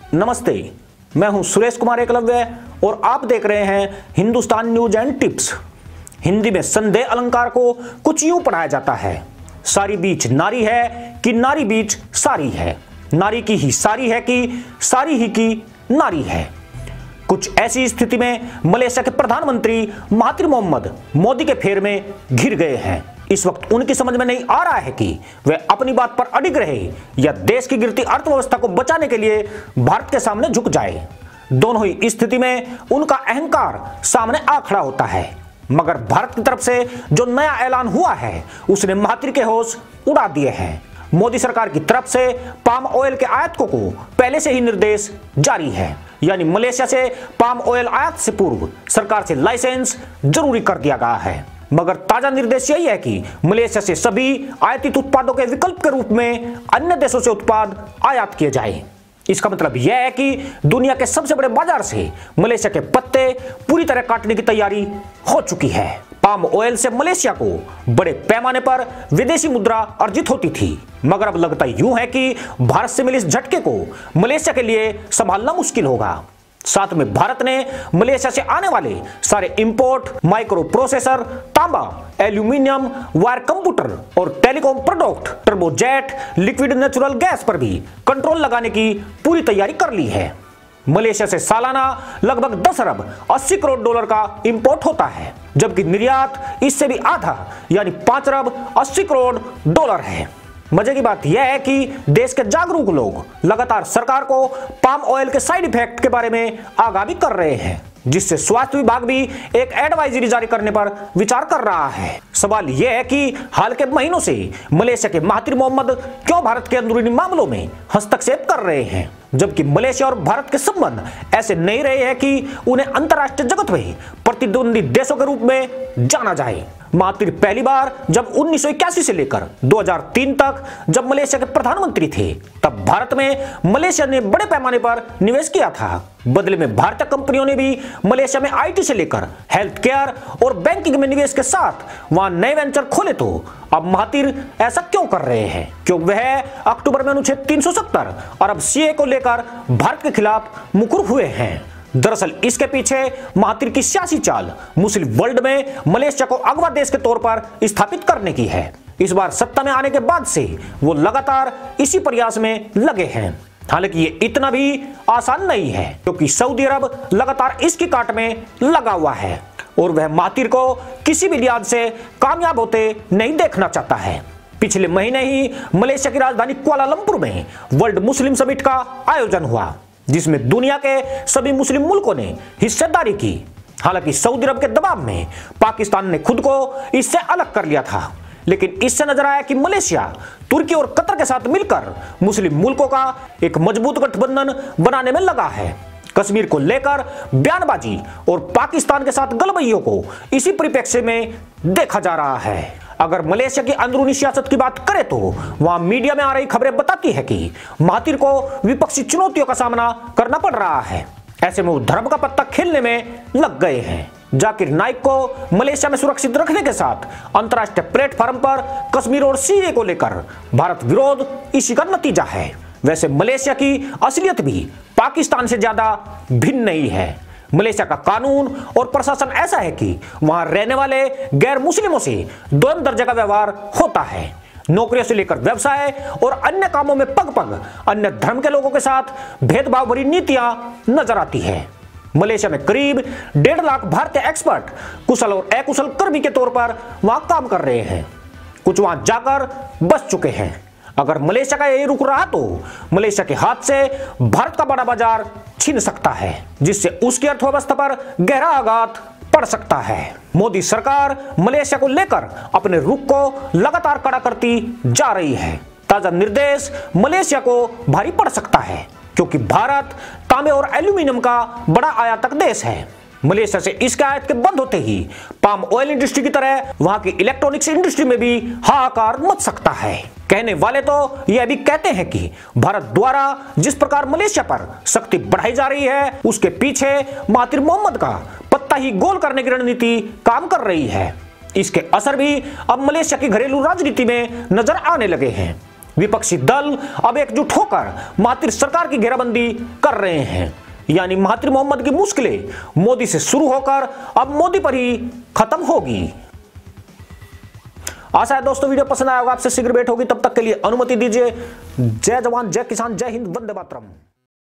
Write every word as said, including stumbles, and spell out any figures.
नमस्ते, मैं हूं सुरेश कुमार एकलव्य और आप देख रहे हैं Hindustan news and tips. Hindi में संदेह अलंकार को कुछ यूं पढ़ाया जाता है, सारी बीच नारी है कि नारी बीच सारी है, नारी की ही सारी है कि सारी ही की नारी है। कुछ ऐसी स्थिति में मलेशिया के प्रधानमंत्री महातिर मोहम्मद मोदी के फेर में घिर गए हैं। इस वक्त उनकी समझ में नहीं आ रहा है कि वे अपनी बात पर अडिग रहे या देश की गिरती अर्थव्यवस्था को बचाने के लिए भारत के सामने झुक जाए। दोनों ही स्थिति में उनका अहंकार सामने आ खड़ा होता है। मगर भारत की तरफ से जो नया ऐलान हुआ है उसने महातिर के होश उड़ा दिए हैं। मोदी सरकार की तरफ से पाम ऑयल के आयातकों को पहले से ही निर्देश जारी है, यानी मलेशिया से पाम ऑयल आयात से पूर्व सरकार से लाइसेंस जरूरी कर दिया गया है। मगर ताजा निर्देश यही है कि मलेशिया से सभी आयातित उत्पादों के विकल्प के रूप में अन्य देशों से उत्पाद आयात किए जाए। इसका मतलब यह है कि दुनिया के सबसे बड़े बाजार से मलेशिया के पत्ते पूरी तरह काटने की तैयारी हो चुकी है। पाम ऑयल से मलेशिया को बड़े पैमाने पर विदेशी मुद्रा अर्जित होती थी, मगर अब लगता यूं है कि भारत से मिले इस झटके को मलेशिया के लिए संभालना मुश्किल होगा। साथ में भारत ने मलेशिया से आने वाले सारे इंपोर्ट, माइक्रो प्रोसेसर, तांबा, एल्यूमिनियम, वायर कंप्यूटर और telecom product, turbojet, liquid natural gas पर भी कंट्रोल लगाने की पूरी तैयारी कर ली है। मलेशिया से सालाना लगभग दस अरब अस्सी करोड़ डॉलर का इंपोर्ट होता है, जबकि निर्यात इससे भी आधा यानी पांच अरब अस्सी करोड़ डॉलर है। मजे की बात यह है कि देश के जागरूक लोग लगातार सरकार को पाम ऑयल के साइड इफेक्ट के बारे में आगाह भी कर रहे हैं, जिससे स्वास्थ्य विभाग भी एक एडवाइजरी जारी करने पर विचार कर रहा है। सवाल यह है कि हाल के महीनों से मलेशिया के महातिर मोहम्मद क्यों भारत के अंदरूनी मामलों में हस्तक्षेप कर रहे हैं, जबकि मलेशिया और भारत के संबंध ऐसे नहीं रहे हैं कि उन्हें अंतर्राष्ट्रीय जगत में प्रतिद्वंदी देशों के रूप में जाना जाए। महातिर पहली बार जब उन्नीस सौ इक्यासी से लेकर दो हज़ार तीन तक जब मलेशिया के प्रधानमंत्री थे, तब भारत में मलेशिया ने बड़े पैमाने पर निवेश किया था। बदले में भारतीय कंपनियों ने भी मलेशिया में आईटी से लेकर हेल्थ केयर और बैंकिंग में निवेश के साथ वहां नए वेंचर खोले। तो अब महातिर ऐसा क्यों कर रहे हैं? क्यों वह अक्टूबर में अनुच्छेद तीन सौ सत्तर और अब सीए को लेकर भारत के खिलाफ मुकर हुए हैं? दरअसल इसके पीछे महातिर की सियासी चाल मुस्लिम वर्ल्ड में मलेशिया को अगवा देश के तौर पर स्थापित करने की है। इस बार सत्ता में आने के बाद से वो लगातार इसी प्रयास में लगे हैं। हालांकि ये इतना भी आसान नहीं है, क्योंकि सऊदी अरब लगातार इसकी काट में लगा हुआ है और वह महातिर को किसी भी लिहाज से कामयाब होते नहीं देखना चाहता है। पिछले महीने ही मलेशिया की राजधानी कुआलालंपुर में वर्ल्ड मुस्लिम समिट का आयोजन हुआ, जिसमें दुनिया के सभी मुस्लिम मुल्कों ने हिस्सेदारी की। हालांकि सऊदी अरब के दबाव में पाकिस्तान ने खुद को इससे अलग कर लिया था, लेकिन इससे नजर आया कि मलेशिया तुर्की और कतर के साथ मिलकर मुस्लिम मुल्कों का एक मजबूत गठबंधन बनाने में लगा है। कश्मीर को लेकर बयानबाजी और पाकिस्तान के साथ गलबैयों को इसी परिप्रेक्ष्य में देखा जा रहा है। अगर मलेशिया की अंदरूनी सियासत की बात करें तो वहां मीडिया में आ रही खबरें बताती है कि महातिर को विपक्षी चुनौतियों का सामना करना पड़ रहा है। ऐसे में वो धर्म का पत्ता खेलने में लग गए हैं। जाकिर नाइक को मलेशिया में सुरक्षित रखने के साथ अंतर्राष्ट्रीय प्लेटफॉर्म पर कश्मीर और सीए को लेकर भारत विरोध इसी का नतीजा है। वैसे मलेशिया की असलियत भी पाकिस्तान से ज्यादा भिन्न नहीं है। मलेशिया का कानून और प्रशासन ऐसा है कि वहां रहने वाले गैर मुस्लिमों से दोनों दर्जे का व्यवहार होता है। नौकरियों से लेकर व्यवसाय और अन्य कामों में पग पग अन्य धर्म के लोगों के साथ भेदभाव भरी नीतियां नजर आती है। मलेशिया में करीब डेढ़ लाख भारतीय एक्सपर्ट कुशल और अकुशल कर्मी के तौर पर वहां काम कर रहे हैं। कुछ वहां जाकर बस चुके हैं। अगर मलेशिया का यही रुक रहा तो मलेशिया के हाथ से भारत का बड़ा बाजार छीन सकता है, जिससे उसकी अर्थव्यवस्था पर गहरा आघात पड़ सकता है। मोदी सरकार मलेशिया को लेकर अपने रुख को लगातार कड़ा करती जा रही है। ताजा निर्देश मलेशिया को भारी पड़ सकता है, क्योंकि भारत तांबे और एल्यूमिनियम का बड़ा आयातक देश है। मलेशिया से इसके आयात के बंद होते ही पाम ऑयल इंडस्ट्री की तरह वहां की इलेक्ट्रॉनिक्स इंडस्ट्री में भी हाहाकार मच सकता है। कहने वाले तो यह भी कहते हैं कि भारत द्वारा जिस प्रकार मलेशिया पर शक्ति बढ़ाई जा रही है, उसके पीछे महातिर मोहम्मद का पत्ता ही गोल करने की रणनीति काम कर रही है। इसके असर भी अब मलेशिया की घरेलू राजनीति में नजर आने लगे हैं। विपक्षी दल अब एकजुट होकर महातिर सरकार की घेराबंदी कर रहे हैं। यानी महातिर मोहम्मद की मुश्किलें मोदी से शुरू होकर अब मोदी पर ही खत्म होगी। आशा है दोस्तों वीडियो पसंद आया होगा, आपसे शीघ्र भेंट होगी। तब तक के लिए अनुमति दीजिए। जय जवान, जय किसान, जय हिंद, वंदे मातरम।